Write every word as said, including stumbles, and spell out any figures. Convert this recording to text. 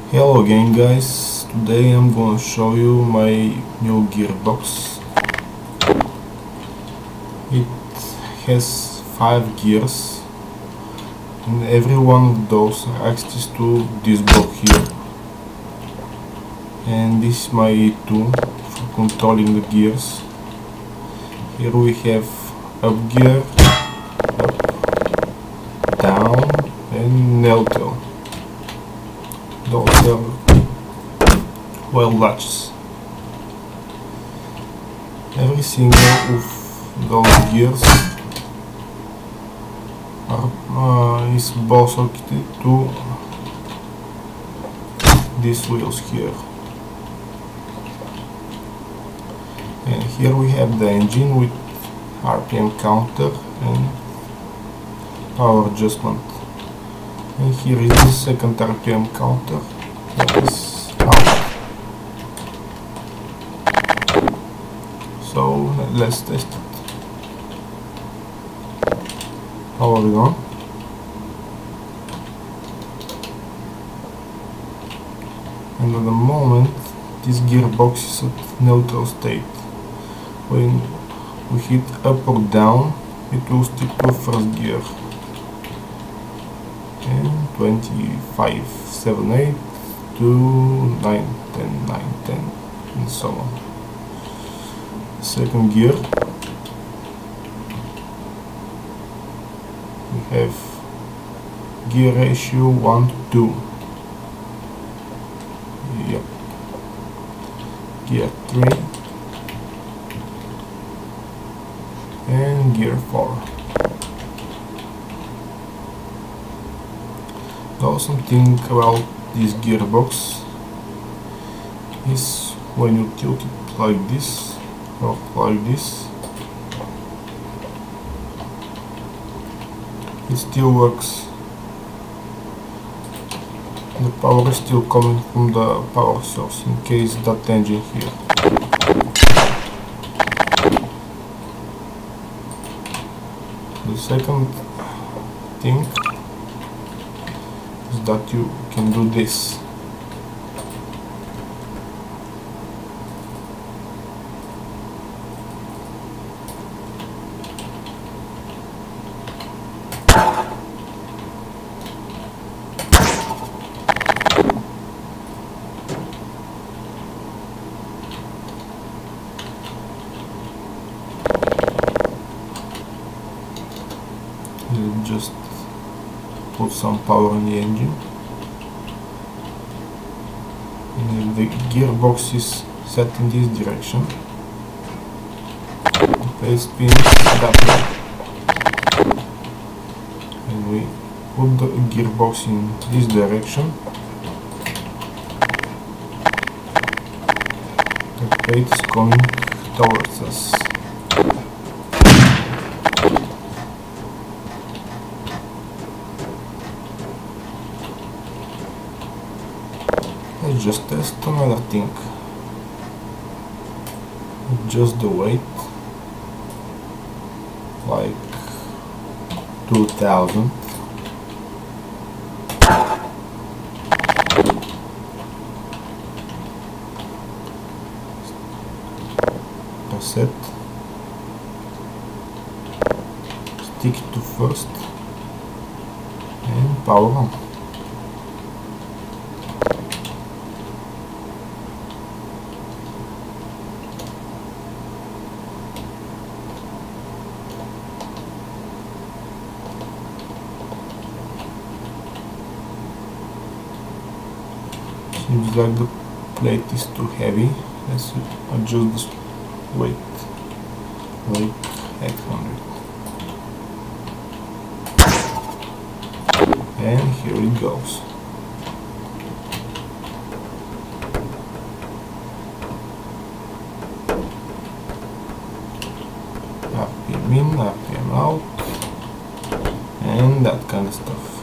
Hello again guys, today I'm gonna show you my new gearbox. It has five gears and every one of those are access to this block here. And this is my E two for controlling the gears. Here we have up gear, up, down and neutral. Those are well latches. Every single of those gears are, uh, is ball socketed to these wheels here. And here we have the engine with R P M counter and power adjustment. And here is the second R P M counter that is out. So let's test it. Power it on. And at the moment this gearbox is at neutral state. When we hit up or down, it will stick to first gear. And twenty-five, seven, eight to nine, ten, nine, ten and so on. Second gear, we have gear ratio one to two. Yep. Gear three and gear four. The awesome thing about this gearbox is when you tilt it like this or like this, it still works. The power is still coming from the power source in case that engine here. The second thing is that you can do this. You just put some power in the engine, and the gearbox is set in this direction. The plate spins that way, and we put the gearbox in this direction. The plate is coming towards us. Let's just test another thing. Just the weight, like two thousand. Reset. Stick it to first and power on. Seems like the plate is too heavy. Let's adjust the weight, like eight hundred. And here it goes. R P M in, R P M out, and that kind of stuff.